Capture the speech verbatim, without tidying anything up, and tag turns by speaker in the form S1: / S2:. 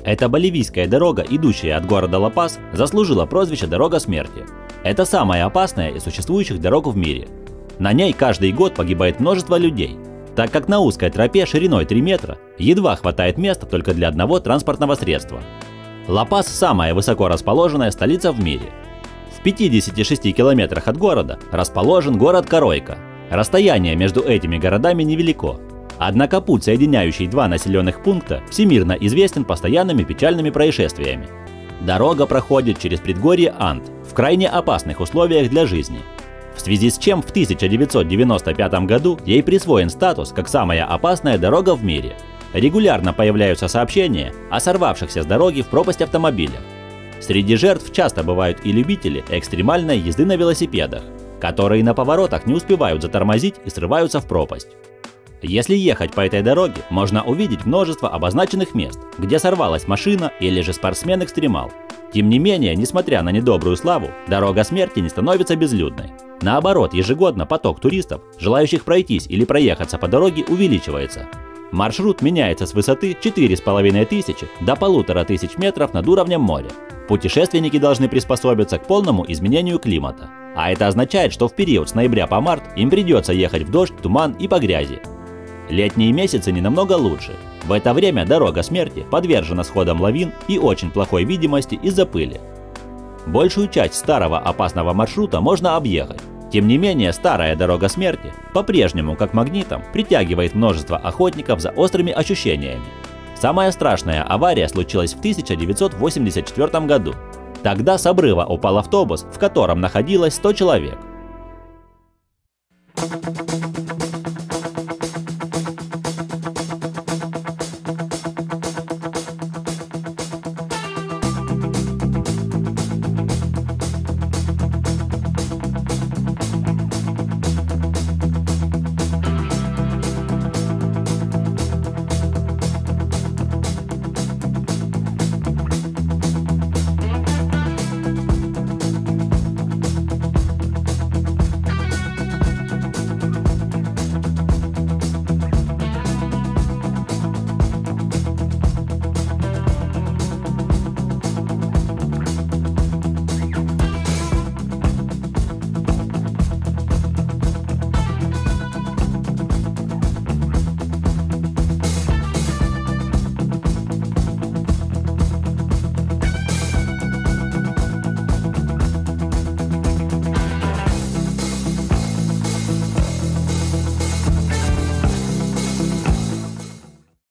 S1: Эта боливийская дорога, идущая от города Ла-Пас, заслужила прозвище «Дорога смерти». Это самая опасная из существующих дорог в мире. На ней каждый год погибает множество людей, так как на узкой тропе шириной три метра едва хватает места только для одного транспортного средства. Ла-Пас – самая высоко расположенная столица в мире. В пятидесяти шести километрах от города расположен город Коройка. Расстояние между этими городами невелико. Однако путь, соединяющий два населенных пункта, всемирно известен постоянными печальными происшествиями. Дорога проходит через предгорье Анд в крайне опасных условиях для жизни, в связи с чем в тысяча девятьсот девяносто пятом году ей присвоен статус как самая опасная дорога в мире. Регулярно появляются сообщения о сорвавшихся с дороги в пропасть автомобилях. Среди жертв часто бывают и любители экстремальной езды на велосипедах, которые на поворотах не успевают затормозить и срываются в пропасть. Если ехать по этой дороге, можно увидеть множество обозначенных мест, где сорвалась машина или же спортсмен-экстремал. Тем не менее, несмотря на недобрую славу, дорога смерти не становится безлюдной. Наоборот, ежегодно поток туристов, желающих пройтись или проехаться по дороге, увеличивается. Маршрут меняется с высоты четыре с половиной тысячи до полутора тысяч метров над уровнем моря. Путешественники должны приспособиться к полному изменению климата. А это означает, что в период с ноября по март им придется ехать в дождь, туман и по грязи. Летние месяцы не намного лучше. В это время дорога смерти подвержена сходам лавин и очень плохой видимости из-за пыли. Большую часть старого опасного маршрута можно объехать. Тем не менее, старая дорога смерти по-прежнему, как магнитом, притягивает множество охотников за острыми ощущениями. Самая страшная авария случилась в тысяча девятьсот восемьдесят четвёртом году. Тогда с обрыва упал автобус, в котором находилось сто человек.